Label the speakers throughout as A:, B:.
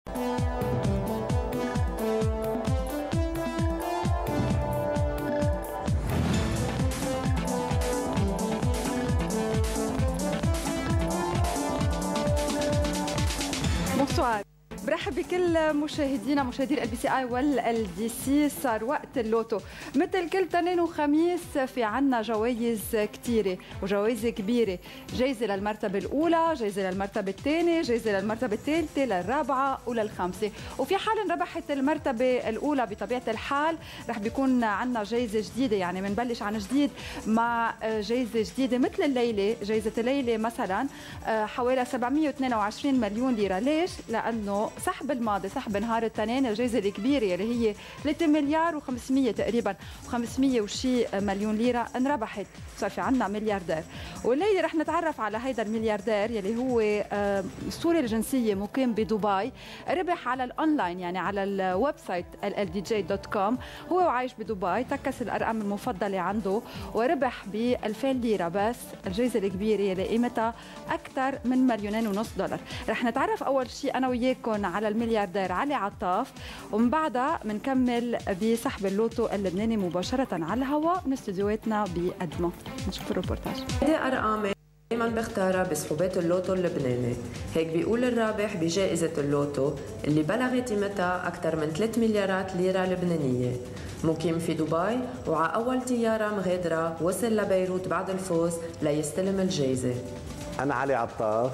A: Bonsoir. برحب بكل مشاهدينا مشاهدي ال بي سي اي والال دي سي. صار وقت اللوتو مثل كل تنين وخميس في عنا جوائز كثيره وجوائز كبيره، جائزه للمرتبه الاولى، جائزه للمرتبه الثانيه، جائزه للمرتبه الثالثه، للرابعه وللخامسه. وفي حال انربحت المرتبه الاولى بطبيعه الحال رح بيكون عنا جائزه جديده، يعني بنبلش عن جديد مع جائزه جديده مثل الليله. جائزه الليله مثلا حوالي 722 مليون ليره. ليش؟ لانه سحب الماضي، سحب نهار الاثنين، الجائزه الكبيره اللي هي 3 مليار و500 تقريبا، و500 وشي مليون ليره انربحت، صار في عندنا ملياردير. والليله رح نتعرف على هيدا الملياردير يلي هو سوري الجنسيه، مقيم بدبي، ربح على الاونلاين يعني على الويب سايت LLDJ.com. هو وعايش بدبي، تكس الارقام المفضله عنده وربح ب 2000 ليره بس، الجائزه الكبيره يلي قيمتها اكثر من $2.5 مليون. رح نتعرف اول شيء انا وياكم على الملياردير علي عطاف، ومن بعدها بنكمل بسحب اللوتو اللبناني مباشرة على الهواء من استديوهاتنا بأدمو. نشوف الروبورتاج.
B: هيدي أرقام دايما بختارها بسحوبات اللوتو اللبناني. هيك بيقول الرابح بجائزة اللوتو اللي بلغت قيمتها أكثر من 3 مليارات ليرة لبنانية. مقيم في دبي وعلى أول طيارة مغادرة وصل لبيروت بعد الفوز ليستلم الجائزة.
C: أنا علي عطاف،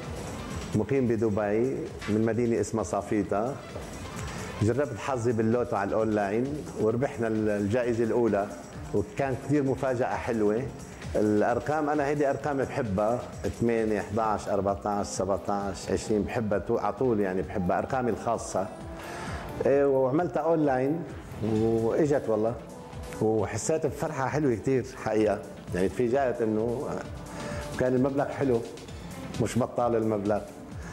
C: مقيم بدبي من مدينة اسمها صافيتا. جربت حظي باللوتو على الاونلاين وربحنا الجائزة الأولى، وكان كثير مفاجأة حلوة. الأرقام أنا هيدي أرقام بحبها، 8 11 14 17 20 بحبها على طول، يعني بحبها أرقامي الخاصة. وعملتها اونلاين واجت والله، وحسيت بفرحة حلوة كثير حقيقة. يعني تفاجأت إنه كان المبلغ حلو، مش بطال المبلغ.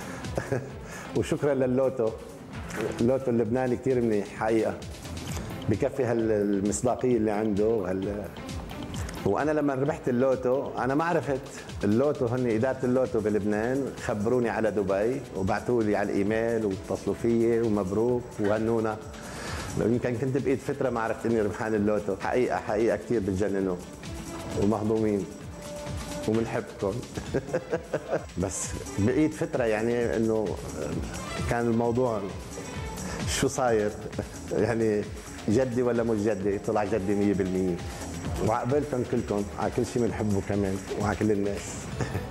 C: وشكرا لللوتو، اللوتو اللبناني كثير منيح حقيقه، بكفي هالمصداقيه اللي عنده وانا لما ربحت اللوتو انا ما عرفت اللوتو، هن اداره اللوتو بلبنان خبروني على دبي وبعثوا لي على الايميل واتصلوا فيي ومبروك وهنونا. يمكن كنت بايد فتره ما عرفت اني ربحان اللوتو. حقيقه كثير بتجننوا ومهضومين وبنحبكم. بس بقيت فتره يعني انه كان الموضوع شو صاير، يعني جدي ولا مش جدي؟ طلع جدي 100%. وعقبالكم كلكم على كل شيء بنحبه كمان وعلى كل الناس.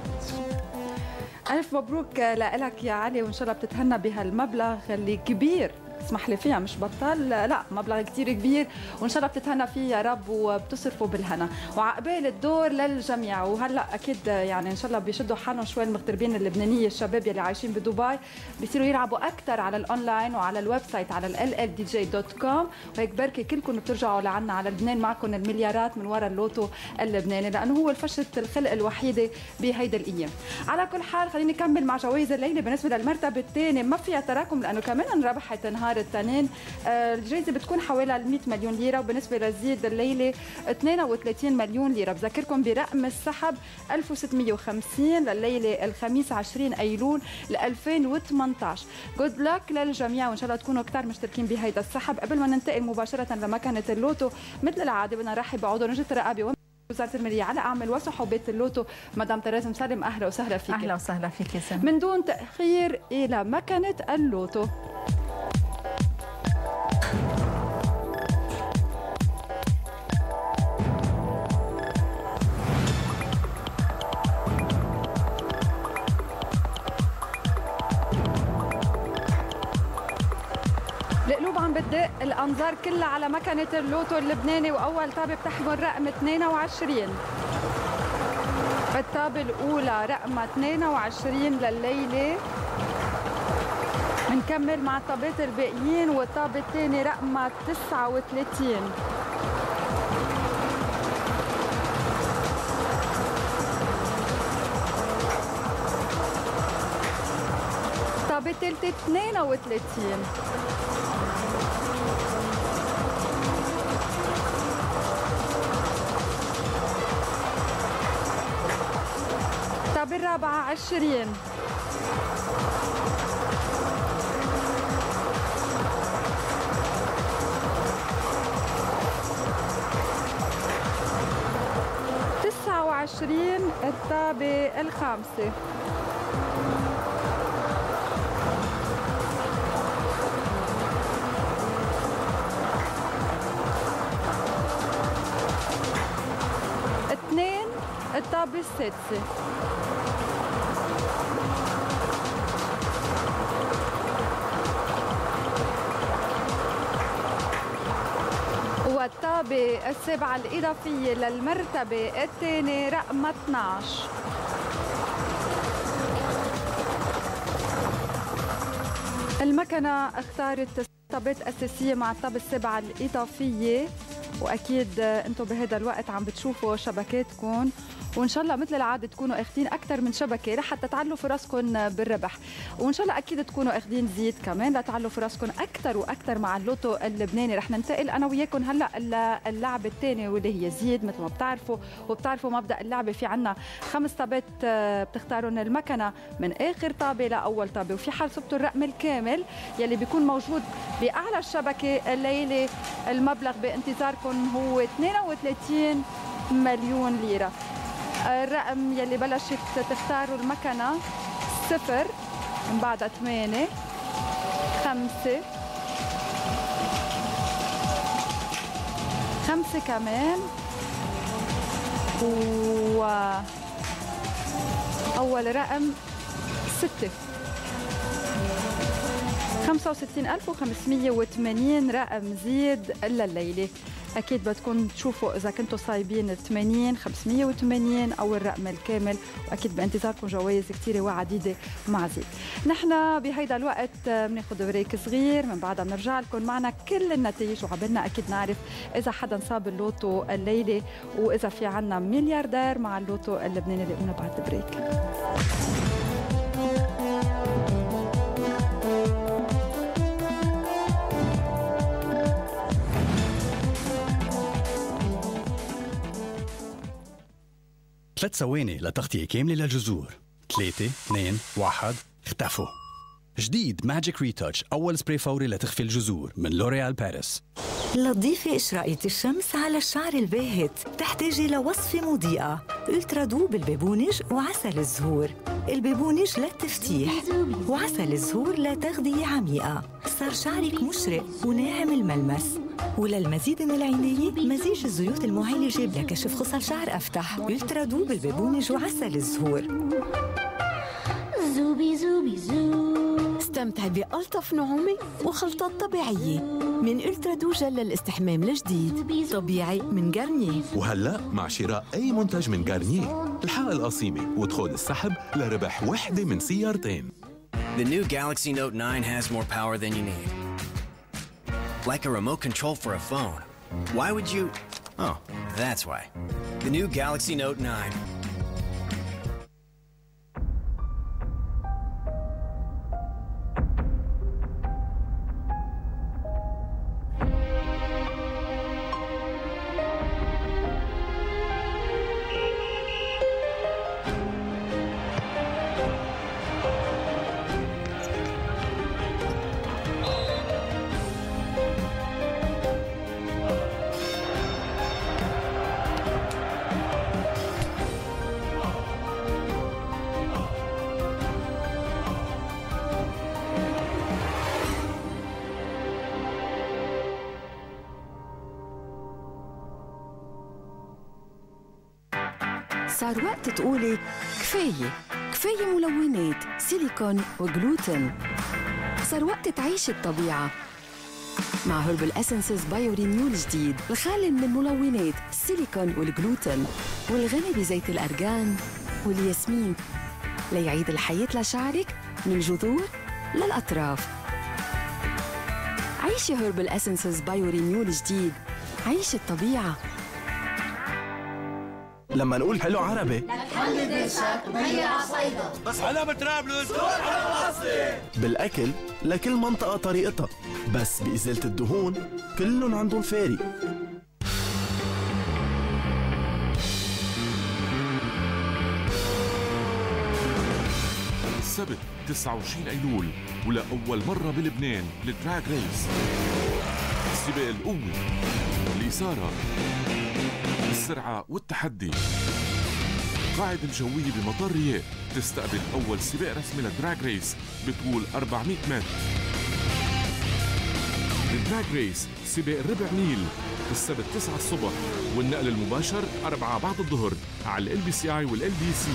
A: ألف مبروك لك يا علي، وإن شاء الله بتتهنى بهالمبلغ اللي كبير، اسمح لي فيها مش بطال، لا مبلغ كتير كبير، وان شاء الله بتتهنى فيه يا رب وبتصرفوا بالهنا. وعقبال الدور للجميع. وهلا اكيد يعني ان شاء الله بيشدوا حالهم شوي المغتربين اللبنانيه، الشباب يلي عايشين بدبي بيصيروا يلعبوا اكثر على الاونلاين وعلى الويب سايت على LLDJ.com. وهيك بركي كلكم بترجعوا لعنا على لبنان معكم المليارات من وراء اللوتو اللبناني، لانه هو الفشة الخلق الوحيده بهيدا الايام. على كل حال خليني نكمل مع جوائز الليله. بالنسبه للمرتبه الثانيه ما فيها تراكم لانه كمان انربحت نهار الاثنين. الجائزه بتكون حوالي 100 مليون ليره، وبالنسبه للزيد الليله 32 مليون ليره. بذكركم برقم السحب 1650 لليله الخميس 20 ايلول 2018. جود لك للجميع، وان شاء الله تكونوا كثار مشتركين بهيدا السحب. قبل ما ننتقل مباشره لمكنه اللوتو مثل العاده بدنا نرحب بعضو نجد الرقابه وزارة المالية على أعمال وسحوبات اللوتو مدام تريز مسلم. أهلا وسهلا فيك.
D: أهلا وسهلا فيك يا سامي.
A: من دون تأخير إلى مكنة اللوتو. القلوب عم بتدق، الأنظار كلها على مكنة اللوتو اللبناني، وأول طابة بتحمل رقم 22. الطابة الأولى رقم 22 لليلة. بنكمل مع الطابات الباقيين، والطابة الثاني رقم 39. الطابة الثالثة 32. الطابة الرابعة 20. 20 الطابة الخامسة. اثنين الطابة السادسة. والطابة السابعة الإضافية للمرتبة الثانية رقم 12. المكنة اختارت طابات أساسية مع الطابة السابعة الإضافية، وأكيد أنتم بهذا الوقت عم بتشوفوا شبكاتكم، وإن شاء الله مثل العادة تكونوا أخذين أكثر من شبكة لحتى تعلوا فرصكم بالربح، وإن شاء الله أكيد تكونوا أخذين زيت كمان لتعلوا فرصكم أكثر وأكثر مع اللوتو اللبناني. رح ننتقل أنا وياكم هلأ اللعبة الثانية واللي هي زيد مثل ما بتعرفوا، وبتعرفوا مبدأ اللعبة. في عنا 5 طابات بتختارون المكنة من آخر طابة لأول طابة، وفي حال صبتوا الرقم الكامل يلي بيكون موجود بأعلى الشبكة الليلة المبلغ بانتظاركم هو 32 مليون ليرة. الرقم يلي بلشت تختاروا المكنة 0 من بعدها 8 5 5 كمان، وأول رقم 6. 65,580 رقم زيد لليلة. أكيد بدكم تشوفوا إذا كنتوا صايبين 80 580 أو الرقم الكامل، وأكيد بانتظاركم جوائز كتيرة وعديدة مع زيد. نحن بهيدا الوقت بناخد بريك صغير، من بعدها بنرجع لكم معنا كل النتائج، وعبالنا أكيد نعرف إذا حدا صاب اللوتو الليلة وإذا في عنا ملياردير مع اللوتو اللبناني. لاقونا بعد البريك.
D: ثلاث ثواني لتغطية كاملة للجذور. 3 2 1 اختفوا. جديد ماجيك ريتاتش، أول سبراي فوري لتخفي الجذور من لوريال باريس.
E: لتضيفي إشراقية الشمس على الشعر الباهت بتحتاجي لوصفة مضيئة، ألترا دوب البابونج وعسل الزهور. البابونج للتفتيح وعسل الزهور لتغذية عميقة، صار شعرك مشرق وناعم الملمس. وللمزيد من العناية مزيج الزيوت المعالجة لكشف خصل شعر أفتح، ألترا دوب البابونج وعسل الزهور.
F: زوبي زوبي زو.
E: استمتع بألطف نعومة وخلطات طبيعية من ألترا دو جل للاستحمام الجديد، طبيعي من غارنيه.
G: وهلأ مع شراء أي منتج من غارنيه الحق القصيمة ودخول السحب لربح وحدة من سيارتين.
H: The new Galaxy Note 9 has more power than you need. Like a remote control for a phone. Why would you? Oh, that's why. The new Galaxy Note 9.
I: صار وقت تقولي كفاية ملونات سيليكون وجلوتين. صار وقت تعيش الطبيعة مع هربل اسنسز بايو رينيول جديد، الخالي من الملونات السيليكون والجلوتين والغني بزيت الأرغان والياسمين ليعيد الحياة لشعرك من الجذور للأطراف. عيشي هربل اسنسز بايو رينيول جديد، عيش الطبيعة.
J: لما نقول حلو عربي
F: لتحل درشك مية عصيدة،
J: بس أنا بطرابلس بالأكل لكل منطقة طريقتها، بس بإزالة الدهون كلهم عندهم فارق.
K: السبت 29 أيلول ولأول مرة بلبنان الدراج ريس، سباق القوة، الإثارة، السرعة والتحدي. القاعدة الجوية بمطار رياض تستقبل أول سباق رسمي للدراج ريس بطول 400 متر. الدراج ريس سباق ربع ميل السبت 9 الصبح، والنقل المباشر 4 بعد الظهر على LBCI والLBC.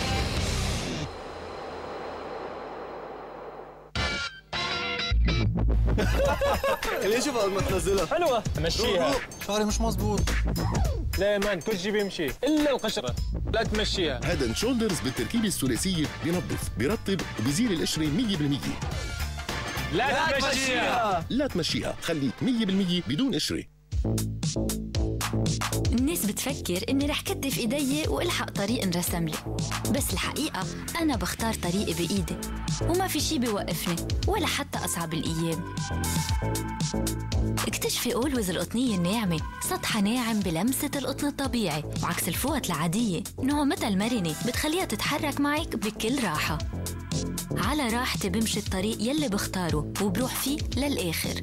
J: ليش بقى ما تنزلها؟
L: حلوة مشيها.
J: شعري مش مزبوط.
L: لا يا مان كل شيء بيمشي إلا القشرة، لا تمشيها.
M: هيد اند شولدرز بالتركيبة الثلاثية بينظف بيرطب وبيزيل القشرة 100%.
L: لا تمشيها.
M: لا تمشيها، خليك 100% بدون قشرة.
N: الناس بتفكر إني رح كتف إيدي وإلحق طريق انرسم لي، بس الحقيقة أنا بختار طريقي بإيدي وما في شي بيوقفني ولا حتى أصعب الأيام. اكتشفي أولويز القطنية الناعمة، سطحها ناعم بلمسة القطن الطبيعي، وعكس الفوط العادية نعومتها المرنة بتخليها تتحرك معك بكل راحة. على راحتي بمشي الطريق يلي بختاره وبروح فيه للآخر.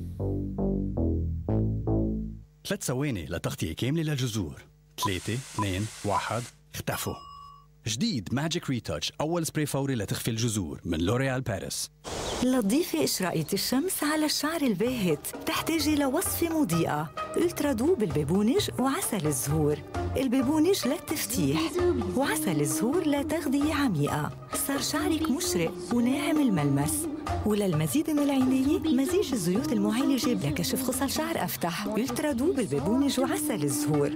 D: 3 ثواني لتغطية كاملة للجذور. 3 2 1 اختفوا. جديد ماجيك ريتاتش، أول سبراي فوري لتخفي الجذور من لوريال باريس.
E: لتضيفي إشراقية الشمس على الشعر الباهت بتحتاجي لوصفة مضيئة، ألترا دوب البيبونج وعسل الزهور. البيبونج للتفتيح وعسل الزهور لتغذية عميقة، صار شعرك مشرق وناعم الملمس. وللمزيد من العناية مزيج الزيوت المعالجة لكشف خصل شعر أفتح، ألترا دوب البيبونج وعسل الزهور.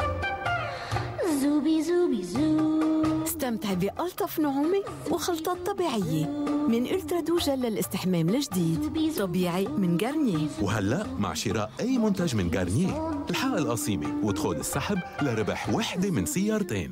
F: زوبي زوبي زو.
I: استمتعي بألطف نعومة وخلطات طبيعية من ألترا دو جل للاستحمام الجديد، طبيعي من غارنيه.
G: وهلأ مع شراء أي منتج من غارنيه الحق القصيمة ودخول السحب لربح وحدة من سيارتين.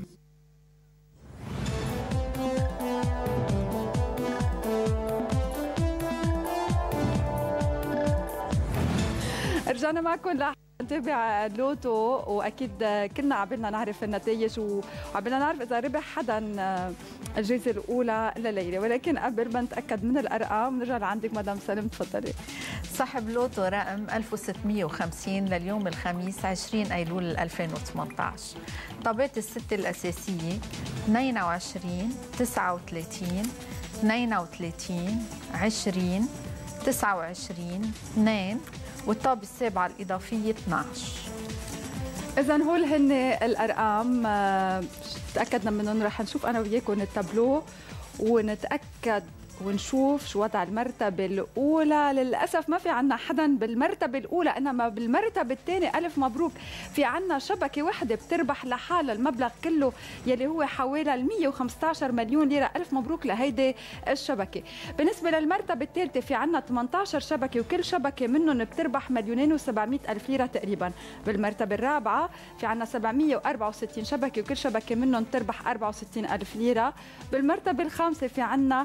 A: رجعنا معكم نتابع اللوتو، واكيد كلنا عبالنا نعرف النتائج وعبالنا نعرف اذا ربح حدا الجائزه الاولى لليله، ولكن قبل ما نتاكد من الارقام نرجع لعندك مدام سلم، تفضلي.
O: صاحب لوتو رقم 1650 لليوم الخميس 20 ايلول 2018. طابات الستة الاساسيه 22 39 32 20 29 2 والطابة السابعة الإضافية 12.
A: إذا هول هن الأرقام تأكدنا منهم. رح نشوف أنا وياكم التابلو ونتأكد ونشوف شو وضع المرتبة الأولى. للأسف ما في عنا حدا بالمرتبة الأولى، إنما بالمرتبة الثانية ألف مبروك في عنا شبكة واحدة بتربح لحالها المبلغ كله يلي هو حوالي 115 مليون ليرة. ألف مبروك لهيدي الشبكة. بالنسبة للمرتبة الثالثة في عنا 18 شبكة وكل شبكة منهم بتربح 2,700,000 ليرة تقريبا. بالمرتبة الرابعة في عنا 764 شبكة وكل شبكة منهم تربح 64,000 ليرة. بالمرتبة الخامسة في عنا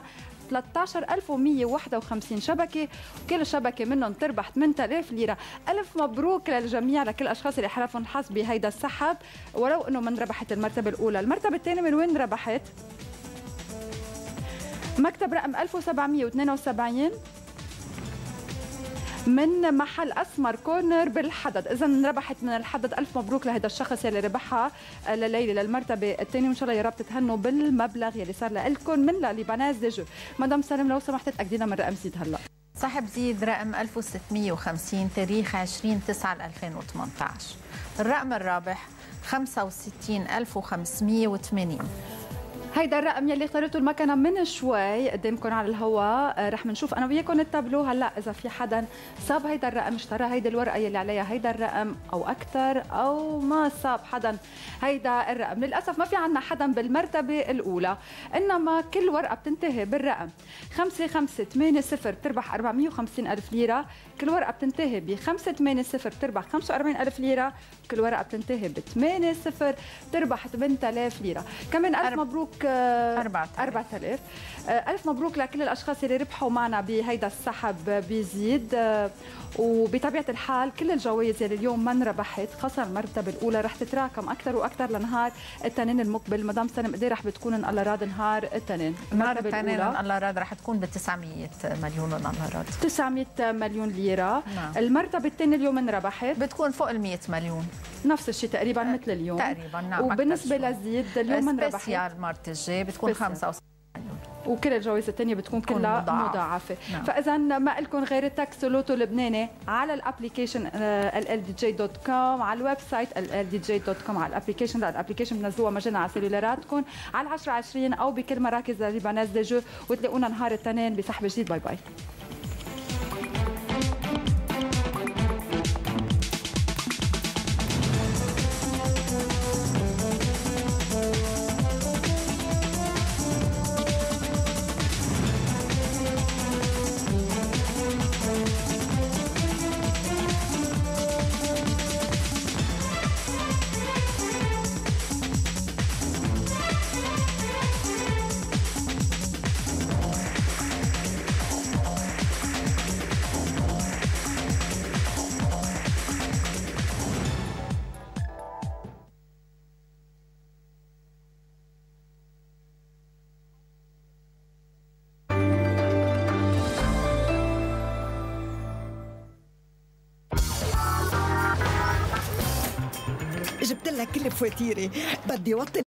A: 13,151 شبكة وكل شبكة منهم تربح 8,000 ليرة. ألف مبروك للجميع، لكل الأشخاص اللي حلفهم الحظ بهيدا السحب ولو أنه من ربحت المرتبة الأولى. المرتبة الثانية من وين ربحت؟ مكتب رقم 1772 من محل أسمر كورنر بالحدد. إذا ربحت من الحدد. ألف مبروك لهذا الشخص يلي ربحها لليلة للمرتبة الثانية، وإن شاء الله يا رب تتهنوا بالمبلغ يلي صار لكم من لبناز ديجو. مدام سلم لو سمحت تأكدينا من رقم زيد هلا.
O: صاحب زيد رقم 1650 تاريخ 20/9/2018. الرقم الرابح 65,580.
A: هيدا الرقم يلي اختارته المكنه من شوي قدامكم على الهواء. رح نشوف انا وياكم التابلو هلا اذا في حدا صاب هيدا الرقم، اشترى هيدي الورقه يلي عليها هيدا الرقم او اكثر، او ما صاب حدا هيدا الرقم. للاسف ما في عنا حدا بالمرتبه الاولى، انما كل ورقه بتنتهي بالرقم 5580 بتربح 450,000 ليره. كل ورقه بتنتهي ب 580 بتربح 45,000 ليره. كل ورقه بتنتهي ب 80 بتربح 8,000 ليره. كمان الف مبروك 4,000. ألف مبروك لكل الأشخاص اللي ربحوا معنا بهيدا السحب بيزيد. وبطبيعة الحال كل الجوائز اللي اليوم ما انربحت خاصة المرتبة الأولى رح تتراكم أكثر وأكثر لنهار الاثنين المقبل. مدام سلم قد رح بتكون إن الله راد نهار الاثنين؟
O: نهار الاثنين إن الله راد رح تكون ب 900 مليون إن الله راد.
A: 900 مليون ليرة. نعم. المرتبة الثانية اليوم انربحت
O: بتكون فوق ال 100 مليون.
A: نفس الشيء تقريبا مثل اليوم
O: تقريبا. نعم.
A: وبالنسبه للزيد اليوم من ربح
O: سبيسيال مرت الجاي بتكون 75 مليون،
A: وكل الجوائز الثانيه بتكون كلها مضاعفه. نعم. فاذا ما لكم غير تاكسو لوتو لبناني على الابلكيشن LLDJ.com، على الويب سايت LLDJ.com، على الابلكيشن بنزلوها مجانا على سيلولاراتكم على 10/20 او بكل مراكز ليباناز دي جو، وتلاقونا نهار الاثنين بسحب جديد. باي باي.
P: جبت لك كل فواتيري، بدي وطي